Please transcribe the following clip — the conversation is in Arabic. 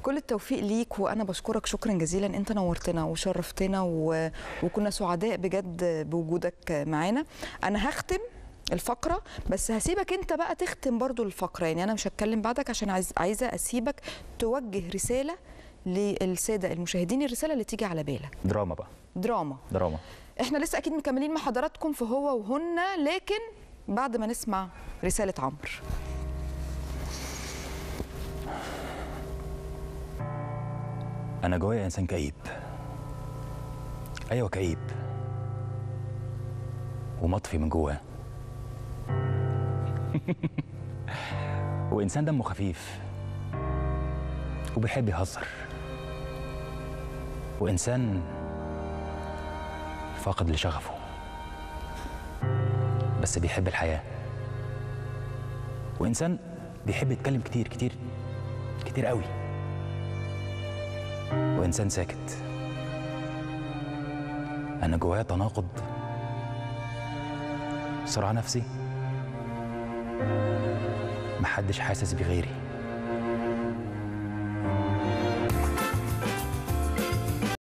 كل التوفيق ليك، وانا بشكرك شكرا جزيلا. انت نورتنا وشرفتنا وكنا سعداء بجد بوجودك معانا. انا هختم الفقره بس هسيبك انت بقى تختم برضو الفقره، يعني انا مش هتكلم بعدك عشان عايزه اسيبك توجه رساله للساده المشاهدين، الرساله اللي تيجي على بالك. دراما بقى. دراما. احنا لسه اكيد مكملين مع حضراتكم في هو وهن، لكن بعد ما نسمع رساله عمرو. انا جوايا انسان كئيب. ايوه كئيب ومطفي من جواه. وانسان دمه خفيف وبيحب يهزر، وانسان فاقد لشغفه بس بيحب الحياه، وانسان بيحب يتكلم كتير كتير كتير قوي، وانسان ساكت. انا جوايا تناقض، صراع نفسي محدش حاسس بغيري.